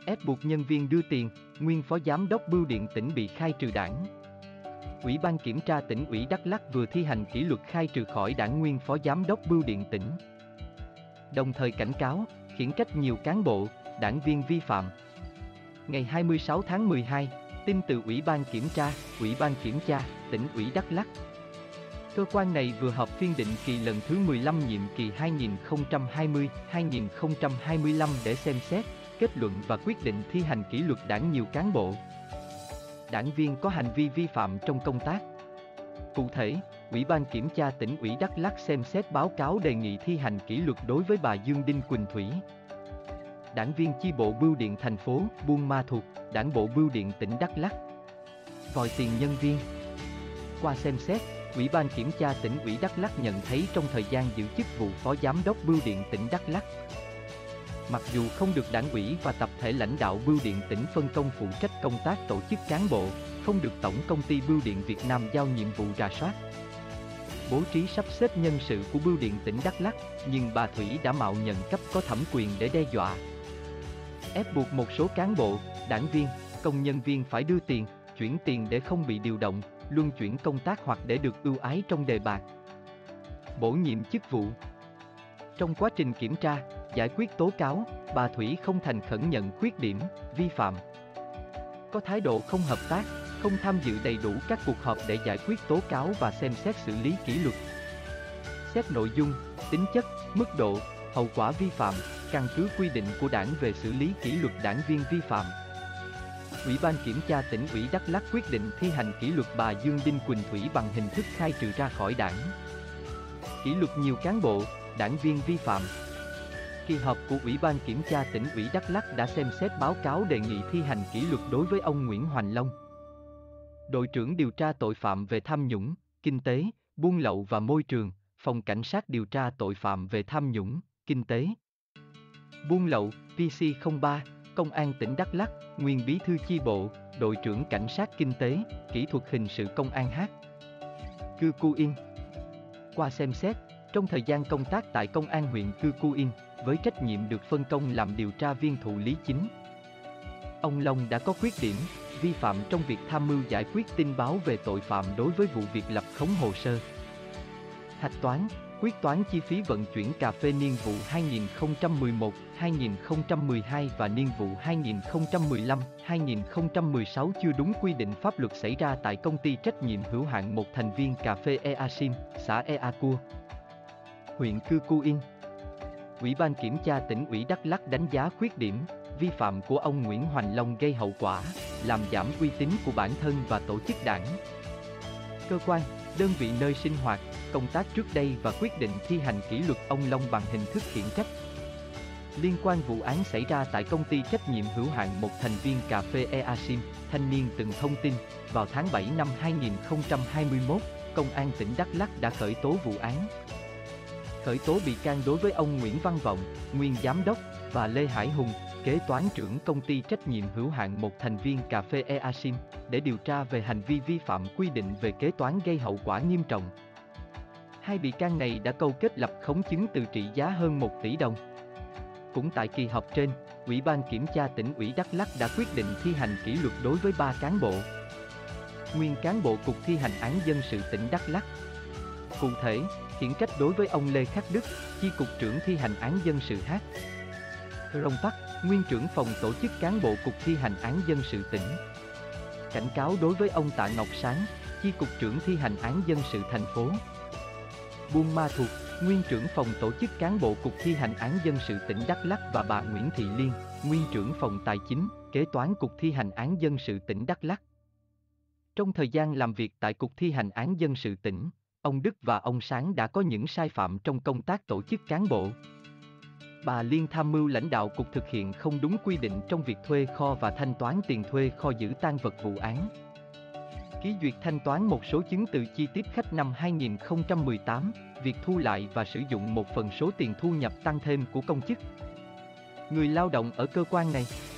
ép buộc nhân viên đưa tiền, nguyên phó giám đốc bưu điện tỉnh bị khai trừ đảng. Ủy ban kiểm tra tỉnh ủy Đắk Lắk vừa thi hành kỷ luật khai trừ khỏi đảng nguyên phó giám đốc bưu điện tỉnh. Đồng thời cảnh cáo, khiển trách nhiều cán bộ, đảng viên vi phạm. Ngày 26 tháng 12, tin từ Ủy ban kiểm tra tỉnh ủy Đắk Lắk. Cơ quan này vừa họp phiên định kỳ lần thứ 15 nhiệm kỳ 2020-2025 để xem xét, kết luận và quyết định thi hành kỷ luật đảng nhiều cán bộ, đảng viên có hành vi vi phạm trong công tác. Cụ thể, Ủy ban kiểm tra tỉnh ủy Đắk Lắk xem xét báo cáo đề nghị thi hành kỷ luật đối với bà Dương Đinh Quỳnh Thủy, đảng viên chi bộ bưu điện thành phố Buôn Ma Thuột, Đảng bộ bưu điện tỉnh Đắk Lắk. Vòi tiền nhân viên. Qua xem xét, Ủy ban kiểm tra tỉnh ủy Đắk Lắk nhận thấy trong thời gian giữ chức vụ phó giám đốc bưu điện tỉnh Đắk Lắk, mặc dù không được đảng ủy và tập thể lãnh đạo bưu điện tỉnh phân công phụ trách công tác tổ chức cán bộ, không được Tổng công ty Bưu điện Việt Nam giao nhiệm vụ rà soát, bố trí sắp xếp nhân sự của bưu điện tỉnh Đắk Lắk, nhưng bà Thủy đã mạo nhận cấp có thẩm quyền để đe dọa, ép buộc một số cán bộ, đảng viên, công nhân viên phải đưa tiền, chuyển tiền để không bị điều động, luân chuyển công tác hoặc để được ưu ái trong đề bạt, bổ nhiệm chức vụ. Trong quá trình kiểm tra, giải quyết tố cáo, bà Thủy không thành khẩn nhận khuyết điểm, vi phạm, có thái độ không hợp tác, không tham dự đầy đủ các cuộc họp để giải quyết tố cáo và xem xét xử lý kỷ luật. Xét nội dung, tính chất, mức độ, hậu quả vi phạm, căn cứ quy định của Đảng về xử lý kỷ luật đảng viên vi phạm. Ủy ban kiểm tra tỉnh ủy Đắk Lắk quyết định thi hành kỷ luật bà Dương Đinh Quỳnh Thủy bằng hình thức khai trừ ra khỏi đảng. Kỷ luật nhiều cán bộ, đảng viên vi phạm. Kỳ họp của Ủy ban kiểm tra tỉnh ủy Đắk Lắk đã xem xét báo cáo đề nghị thi hành kỷ luật đối với ông Nguyễn Hoành Long, đội trưởng điều tra tội phạm về tham nhũng, kinh tế, buôn lậu và môi trường, Phòng Cảnh sát điều tra tội phạm về tham nhũng, kinh tế, buôn lậu, PC03, Công an tỉnh Đắk Lắk, nguyên bí thư chi bộ, đội trưởng cảnh sát kinh tế, kỹ thuật hình sự Công an H. Cư Cu Yên. Qua xem xét, trong thời gian công tác tại Công an huyện Cư Cu Yên, với trách nhiệm được phân công làm điều tra viên thụ lý chính, ông Long đã có khuyết điểm, vi phạm trong việc tham mưu giải quyết tin báo về tội phạm đối với vụ việc lập khống hồ sơ, hạch toán, quyết toán chi phí vận chuyển cà phê niên vụ 2011-2012 và niên vụ 2015-2016 chưa đúng quy định pháp luật xảy ra tại công ty trách nhiệm hữu hạn một thành viên cà phê Easim, xã Ea Cua, huyện Cư Cu Yên. Ủy ban kiểm tra tỉnh ủy Đắk Lắk đánh giá khuyết điểm, vi phạm của ông Nguyễn Hoành Long gây hậu quả, làm giảm uy tín của bản thân và tổ chức đảng, cơ quan, đơn vị nơi sinh hoạt, công tác trước đây và quyết định thi hành kỷ luật ông Long bằng hình thức khiển trách. Liên quan vụ án xảy ra tại công ty trách nhiệm hữu hạn một thành viên cà phê Easim, thanh niên từng thông tin, vào tháng 7 năm 2021, Công an tỉnh Đắk Lắk đã khởi tố vụ án, khởi tố bị can đối với ông Nguyễn Văn Vọng, nguyên giám đốc, và Lê Hải Hùng, kế toán trưởng công ty trách nhiệm hữu hạn một thành viên cà phê Easim, để điều tra về hành vi vi phạm quy định về kế toán gây hậu quả nghiêm trọng. Hai bị can này đã câu kết lập khống chứng từ trị giá hơn 1 tỷ đồng. Cũng tại kỳ họp trên, Ủy ban kiểm tra tỉnh ủy Đắk Lắk đã quyết định thi hành kỷ luật đối với 3 cán bộ, nguyên cán bộ Cục Thi hành án dân sự tỉnh Đắk Lắk. Cụ thể, khiển trách đối với ông Lê Khắc Đức, chi cục trưởng thi hành án dân sự H. Rông Bắc, nguyên trưởng phòng tổ chức cán bộ Cục Thi hành án dân sự tỉnh. Cảnh cáo đối với ông Tạ Ngọc Sáng, chi cục trưởng thi hành án dân sự thành phố Buôn Ma Thuột, nguyên trưởng phòng tổ chức cán bộ Cục Thi hành án dân sự tỉnh Đắk Lắk và bà Nguyễn Thị Liên, nguyên trưởng phòng tài chính, kế toán Cục Thi hành án dân sự tỉnh Đắk Lắk. Trong thời gian làm việc tại Cục Thi hành án dân sự tỉnh, ông Đức và ông Sáng đã có những sai phạm trong công tác tổ chức cán bộ. Bà Liên tham mưu lãnh đạo cục thực hiện không đúng quy định trong việc thuê kho và thanh toán tiền thuê kho giữ tang vật vụ án, ký duyệt thanh toán một số chứng từ chi tiếp khách năm 2018, việc thu lại và sử dụng một phần số tiền thu nhập tăng thêm của công chức, người lao động ở cơ quan này.